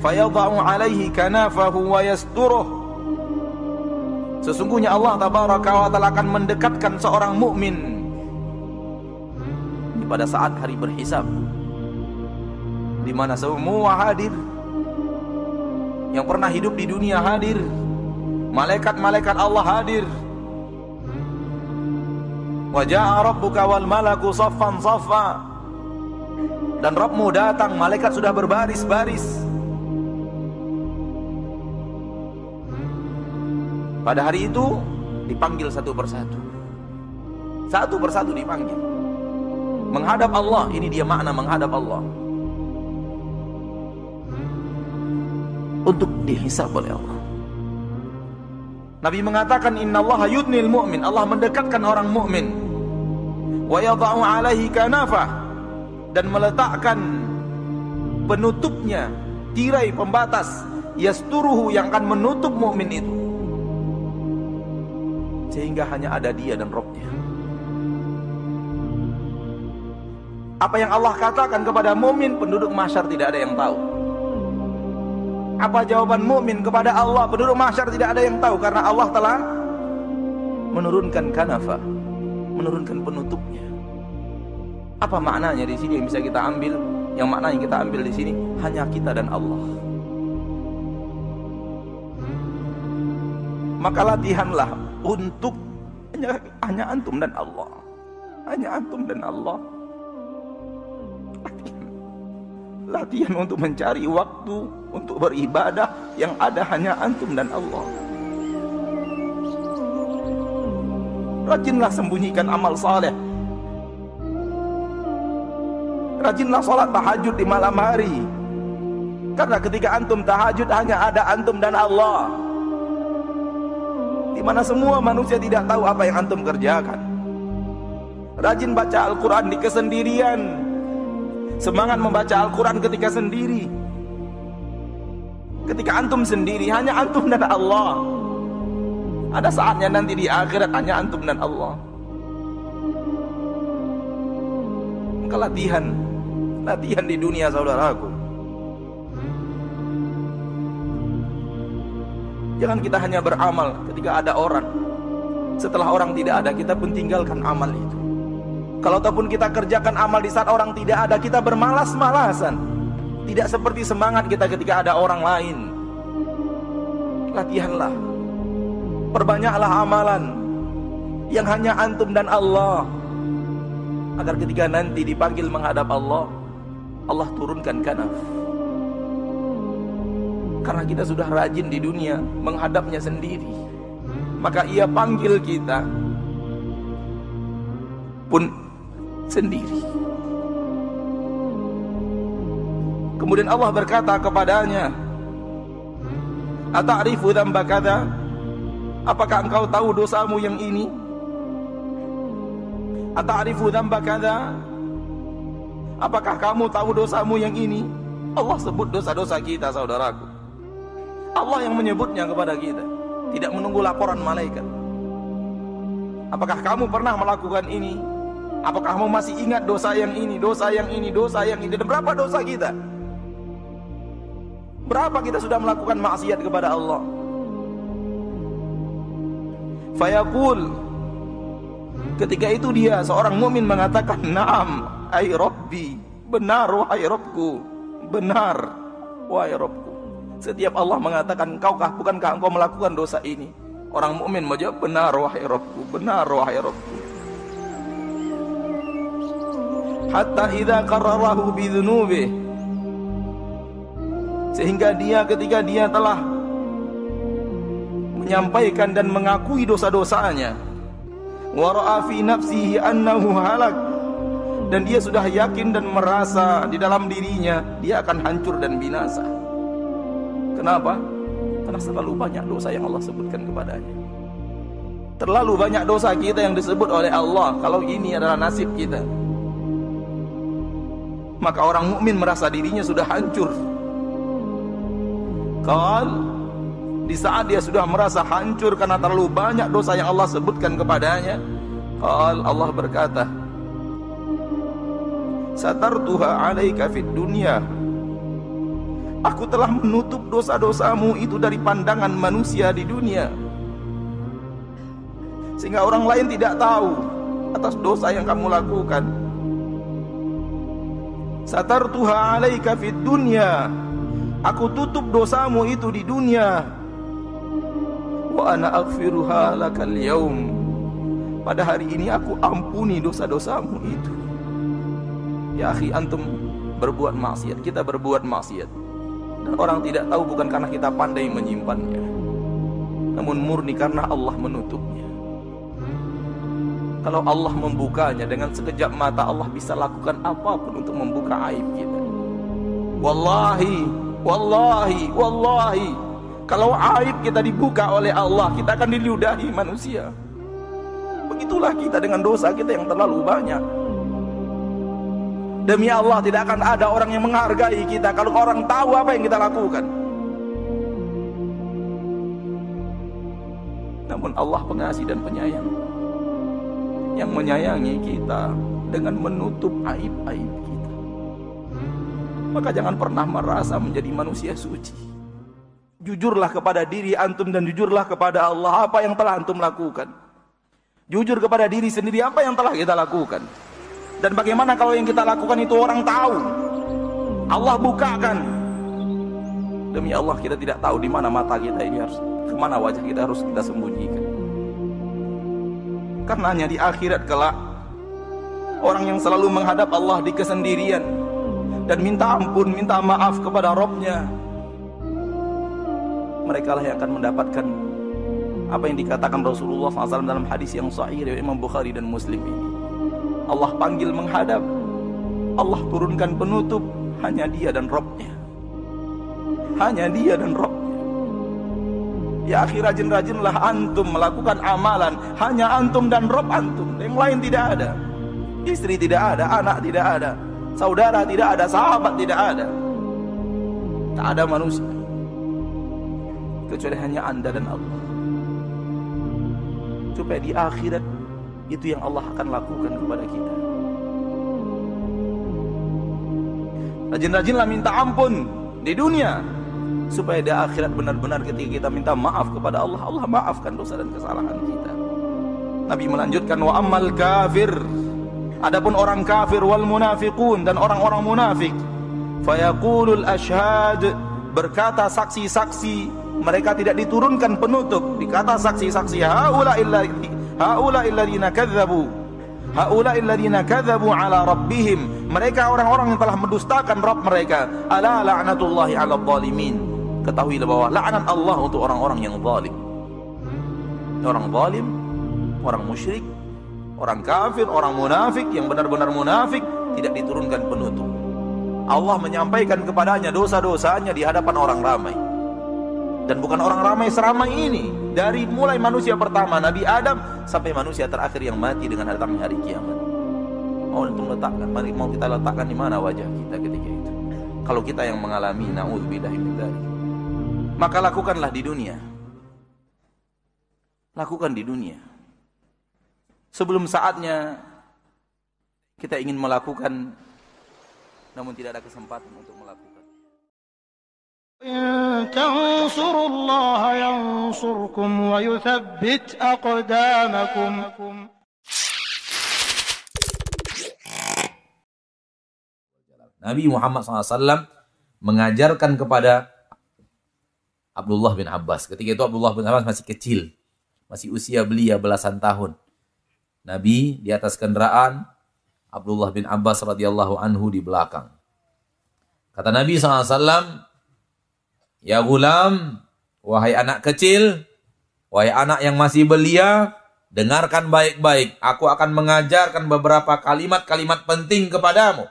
fayadha'u 'alaihi kanafahu wa yasturuh. Sesungguhnya Allah tabaraka wa taala akan mendekatkan seorang mukmin pada saat hari berhisab, di mana semua hadir, yang pernah hidup di dunia hadir, malaikat-malaikat Allah hadir. Wa jaa'a rabbuka wal malaku saffan saffa, dan Rabbmu datang, malaikat sudah berbaris-baris. Pada hari itu dipanggil satu persatu, satu persatu dipanggil menghadap Allah. Ini dia makna menghadap Allah, untuk dihisab oleh Allah. Nabi mengatakan innallaha yudnil mu'min, Allah mendekatkan orang mukmin, wa yadha'u 'alaihi kanafah, dan meletakkan penutupnya, tirai pembatas, yasturuhu, yang akan menutup mukmin itu, sehingga hanya ada dia dan Rabbnya. Apa yang Allah katakan kepada mukmin, penduduk mahsyar tidak ada yang tahu. Apa jawaban mukmin kepada Allah, penduduk mahsyar tidak ada yang tahu, karena Allah telah menurunkan kanafa, menurunkan penutupnya. Apa maknanya di sini yang bisa kita ambil? Yang makna yang kita ambil di sini hanya kita dan Allah. Maka latihanlah untuk hanya antum dan Allah, hanya antum dan Allah. Latihan untuk mencari waktu untuk beribadah yang ada hanya antum dan Allah. Rajinlah sembunyikan amal saleh. Rajinlah sholat tahajud di malam hari, karena ketika antum tahajud hanya ada antum dan Allah, di mana semua manusia tidak tahu apa yang antum kerjakan. Rajin baca Al-Quran di kesendirian. Semangat membaca Al-Quran ketika sendiri. Ketika antum sendiri hanya antum dan Allah. Ada saatnya nanti di akhirat hanya antum dan Allah. Maka latihan di dunia, saudaraku. Jangan kita hanya beramal ketika ada orang. Setelah orang tidak ada, kita pun tinggalkan amal itu. Kalau ataupun kita kerjakan amal di saat orang tidak ada, kita bermalas-malasan. Tidak seperti semangat kita ketika ada orang lain. Latihanlah, perbanyaklah amalan yang hanya antum dan Allah, agar ketika nanti dipanggil menghadap Allah, Allah turunkan kanaf. Karena kita sudah rajin di dunia menghadapnya sendiri, maka ia panggil kita pun sendiri. Kemudian Allah berkata kepadanya, ata'rifu dzamba kadza, apakah engkau tahu dosamu yang ini? Ata'rifu dzamba kadza, apakah kamu tahu dosamu yang ini? Allah sebut dosa-dosa kita, saudaraku. Allah yang menyebutnya kepada kita, tidak menunggu laporan malaikat. Apakah kamu pernah melakukan ini? Apakah kamu masih ingat dosa yang ini, dosa yang ini, dosa yang ini? Dan berapa dosa kita? Berapa kita sudah melakukan maksiat kepada Allah? Fayaqul, ketika itu dia, seorang mukmin mengatakan, na'am, ay Rabbi, benar wahai Rabbku, benar wahai Rabbku. Setiap Allah mengatakan, bukankah engkau melakukan dosa ini? Orang mukmin menjawab, benar wahai Rabbku, benar wahai Rabbku. Hatta idza qarrarahu bidzunubihi, sehingga dia ketika dia telah menyampaikan dan mengakui dosa-dosanya, wa ra'a fi nafsihi annahu halak, dan dia sudah yakin dan merasa di dalam dirinya dia akan hancur dan binasa. Kenapa? Karena terlalu banyak dosa yang Allah sebutkan kepadanya. Terlalu banyak dosa kita yang disebut oleh Allah. Kalau ini adalah nasib kita, maka orang mukmin merasa dirinya sudah hancur. Di saat dia sudah merasa hancur karena terlalu banyak dosa yang Allah sebutkan kepadanya, Allah berkata, satartuha alaika fid dunya, Aku telah menutup dosa-dosamu itu dari pandangan manusia di dunia, sehingga orang lain tidak tahu atas dosa yang kamu lakukan. Satartuha 'alaika fid dunya, aku tutup dosamu itu di dunia. Wa ana aghfiruha lakal yaum, pada hari ini aku ampuni dosa-dosamu itu. Ya akhi, antum berbuat maksiat, kita berbuat maksiat, dan orang tidak tahu bukan karena kita pandai menyimpannya, namun murni karena Allah menutupnya. Kalau Allah membukanya, dengan sekejap mata Allah bisa lakukan apapun untuk membuka aib kita. Wallahi, wallahi, wallahi, kalau aib kita dibuka oleh Allah, kita akan diludahi manusia. Begitulah kita dengan dosa kita yang terlalu banyak. Demi Allah, tidak akan ada orang yang menghargai kita kalau orang tahu apa yang kita lakukan. Namun Allah pengasih dan penyayang, yang menyayangi kita dengan menutup aib-aib kita. Maka jangan pernah merasa menjadi manusia suci. Jujurlah kepada diri antum dan jujurlah kepada Allah apa yang telah antum lakukan. Jujur kepada diri sendiri apa yang telah kita lakukan. Dan bagaimana kalau yang kita lakukan itu orang tahu, Allah bukakan. Demi Allah, kita tidak tahu di mana mata kita ini harus, kemana wajah kita harus kita sembunyikan. Karena hanya di akhirat kelak, orang yang selalu menghadap Allah di kesendirian dan minta ampun, minta maaf kepada Rabb-Nya, mereka lah yang akan mendapatkan apa yang dikatakan Rasulullah SAW dalam hadis yang sahih dari Imam Bukhari dan Muslim ini. Allah panggil menghadap, Allah turunkan penutup, hanya Dia dan Rabb-Nya. Hanya Dia dan Rabb-Nya. Ya akhi, rajin-rajinlah antum melakukan amalan, hanya antum dan Rabb antum, yang lain tidak ada. Istri tidak ada, anak tidak ada, saudara tidak ada, sahabat tidak ada. Tak ada manusia kecuali hanya Anda dan Allah. Supaya di akhirat itu yang Allah akan lakukan kepada kita. Rajin-rajinlah minta ampun di dunia, supaya di akhirat benar-benar ketika kita minta maaf kepada Allah, Allah maafkan dosa dan kesalahan kita. Nabi melanjutkan, wa ammal kafir, adapun orang kafir, wal munafiqun, dan orang-orang munafik, fayaqulul ashhad, berkata saksi-saksi, mereka tidak diturunkan penutup, dikata saksi-saksi, haula'i alladziina kadzabu ala rabbihim, mereka orang-orang yang telah mendustakan Rabb mereka. Ala la'natullahi 'alal zalimin, ketahuilah bahwa laknat Allah untuk orang-orang yang zalim. Orang zalim, orang musyrik, orang kafir, orang munafik, yang benar-benar munafik, tidak diturunkan penutup. Allah menyampaikan kepadanya dosa-dosanya di hadapan orang ramai. Dan bukan orang ramai seramai ini, dari mulai manusia pertama Nabi Adam sampai manusia terakhir yang mati dengan datangnya hari kiamat. Mau kita letakkan di mana wajah kita ketika itu? Kalau kita yang mengalami, na'udzubillahi min dzalik. Maka lakukanlah di dunia. Lakukan di dunia. Sebelum saatnya kita ingin melakukan, namun tidak ada kesempatan untuk melakukan. إن تنصروا الله ينصركم ويثبت أقدامكم. Nabi Muhammad SAW mengajarkan kepada Abdullah bin Abbas. Ketika itu Abdullah bin Abbas masih kecil, masih usia belia belasan tahun. Nabi di atas kendaraan, Abdullah bin Abbas radhiyallahu anhu di belakang. Kata Nabi SAW, ya gulam, wahai anak kecil, wahai anak yang masih belia, dengarkan baik-baik. Aku akan mengajarkan beberapa kalimat-kalimat penting kepadamu.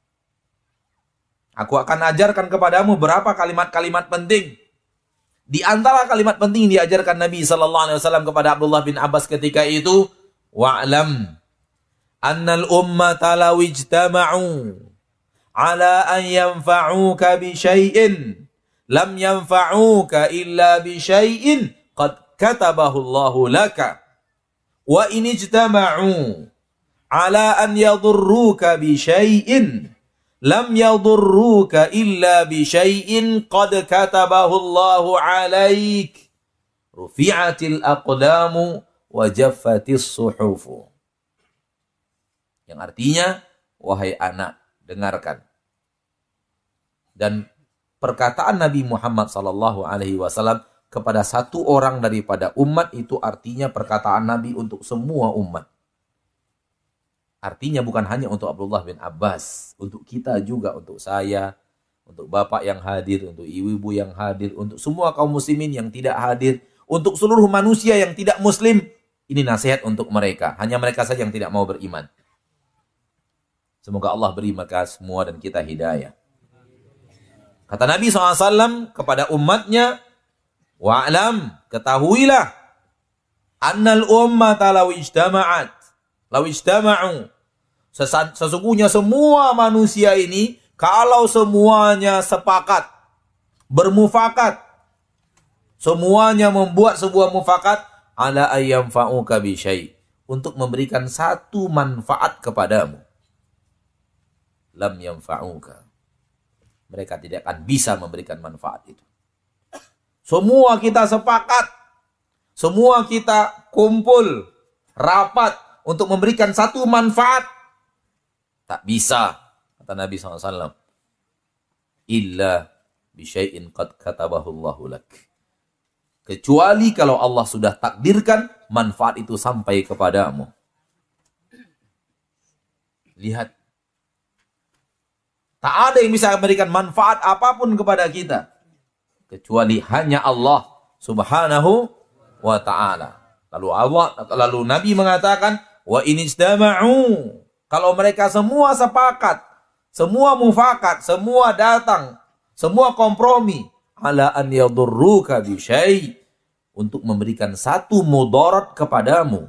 Aku akan ajarkan kepadamu beberapa kalimat-kalimat penting. Di antara kalimat penting diajarkan Nabi SAW kepada Abdullah bin Abbas ketika itu, wa'lam annal ummata law ijtama'u ala an yanfa'uka bi syai'in lam yanfa'uka illa bi syai'in qad katabahu Allahu laka wa in ijtama'u ala an yadurruka bi syai'in lam yadurruka illa bi syai'in qad katabahu Allahu 'alaik. Rufi'atil aqlamu wa jaffatis suhufu. Yang artinya, wahai anak, dengarkan. Dan perkataan Nabi Muhammad SAW kepada satu orang daripada umat itu artinya perkataan Nabi untuk semua umat. Artinya bukan hanya untuk Abdullah bin Abbas, untuk kita juga, untuk saya, untuk bapak yang hadir, untuk ibu-ibu yang hadir, untuk semua kaum muslimin yang tidak hadir, untuk seluruh manusia yang tidak muslim. Ini nasihat untuk mereka. Hanya mereka saja yang tidak mau beriman. Semoga Allah beri mereka semua dan kita hidayah. Kata Nabi SAW kepada umatnya, wa'lam, ketahuilah, annal ummata law ijtama'u. Sesungguhnya semua manusia ini, kalau semuanya sepakat, bermufakat, semuanya membuat sebuah mufakat, ala ayyamfa'uka bi syai', untuk memberikan satu manfaat kepadamu. Lam yanfa'uka. Mereka tidak akan bisa memberikan manfaat itu. Semua kita sepakat, semua kita kumpul, rapat untuk memberikan satu manfaat. Tak bisa, kata Nabi SAW. Illa bisyai'in qad katabahu Allahu lak. Kecuali kalau Allah sudah takdirkan manfaat itu sampai kepadamu. Lihat. Tak ada yang bisa memberikan manfaat apapun kepada kita. Kecuali hanya Allah subhanahu wa ta'ala. Lalu Nabi mengatakan, wa inistama'u. Kalau mereka semua sepakat, semua mufakat, semua datang, semua kompromi, ala an yadurruka bi syai', untuk memberikan satu mudarat kepadamu.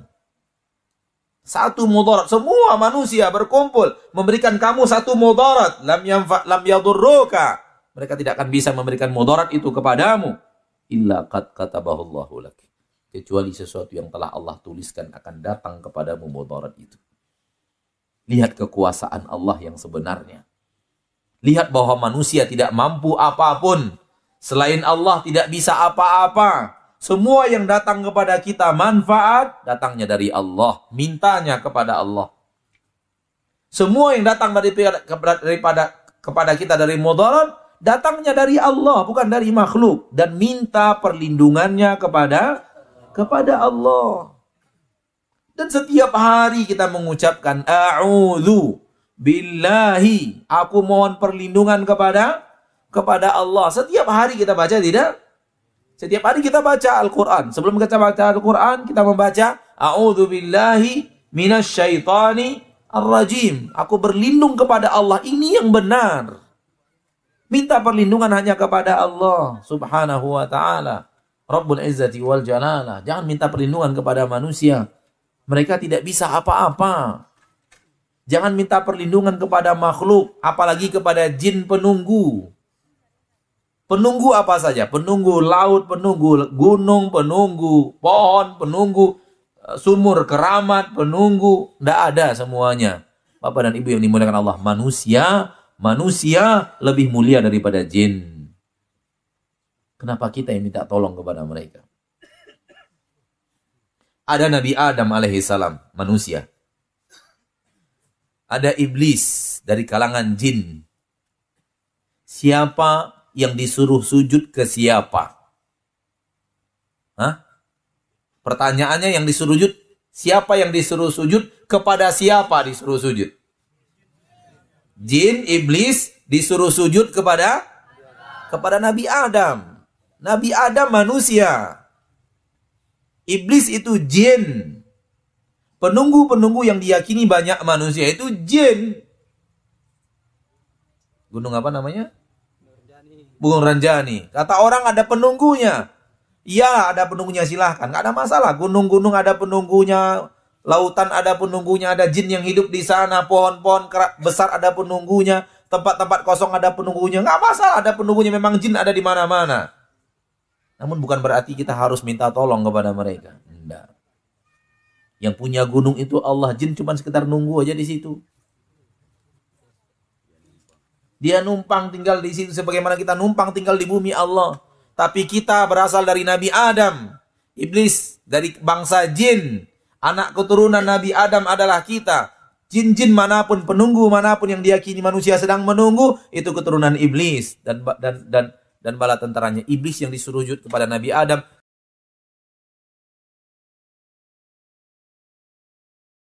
Satu mudarat, semua manusia berkumpul memberikan kamu satu mudarat, lam yadurruka. Mereka tidak akan bisa memberikan mudarat itu kepadamu illa qad katabahu Allahu lak. Kecuali sesuatu yang telah Allah tuliskan akan datang kepadamu mudarat itu. Lihat kekuasaan Allah yang sebenarnya. Lihat bahwa manusia tidak mampu apapun. Selain Allah tidak bisa apa-apa. Semua yang datang kepada kita manfaat, datangnya dari Allah. Mintanya kepada Allah. Semua yang datang kepada kita dari mudarat, datangnya dari Allah, bukan dari makhluk. Dan minta perlindungannya kepada Allah. Dan setiap hari kita mengucapkan a'udzu billahi, aku mohon perlindungan kepada Allah. Setiap hari kita baca, tidak? Setiap hari kita baca Al-Quran. Sebelum kita baca Al-Quran, kita membaca a'udzu billahi minasyaitani ar-rajim. Aku berlindung kepada Allah. Ini yang benar. Minta perlindungan hanya kepada Allah subhanahu wa ta'ala. Rabbul Izzati wal Jalalah. Jangan minta perlindungan kepada manusia. Mereka tidak bisa apa-apa. Jangan minta perlindungan kepada makhluk, apalagi kepada jin penunggu. Penunggu apa saja? Penunggu laut, penunggu gunung, penunggu pohon, penunggu sumur keramat, penunggu. Tidak ada semuanya. Bapak dan Ibu yang dimuliakan Allah. Manusia lebih mulia daripada jin. Kenapa kita yang minta tolong kepada mereka? Ada Nabi Adam alaihissalam, manusia. Ada iblis dari kalangan jin. Siapa yang disuruh sujud ke siapa? Hah? Pertanyaannya, yang disuruh sujud, siapa yang disuruh sujud? Kepada siapa disuruh sujud? Jin, iblis disuruh sujud kepada Nabi Adam. Nabi Adam manusia. Iblis itu jin. Penunggu-penunggu yang diyakini banyak manusia itu jin. Gunung apa namanya? Gunung Ranjani. Kata orang ada penunggunya. Iya, ada penunggunya, silahkan. Nggak ada masalah. Gunung-gunung ada penunggunya. Lautan ada penunggunya. Ada jin yang hidup di sana. Pohon-pohon besar ada penunggunya. Tempat-tempat kosong ada penunggunya. Nggak masalah, ada penunggunya. Memang jin ada di mana-mana. Namun bukan berarti kita harus minta tolong kepada mereka. Tidak. Yang punya gunung itu Allah, jin cuma sekedar nunggu aja di situ. Dia numpang tinggal di situ sebagaimana kita numpang tinggal di bumi Allah. Tapi kita berasal dari Nabi Adam. Iblis dari bangsa jin. Anak keturunan Nabi Adam adalah kita. Jin-jin manapun, penunggu manapun yang diyakini manusia sedang menunggu, itu keturunan iblis dan bala tentaranya. Iblis yang disuruh sujud kepada Nabi Adam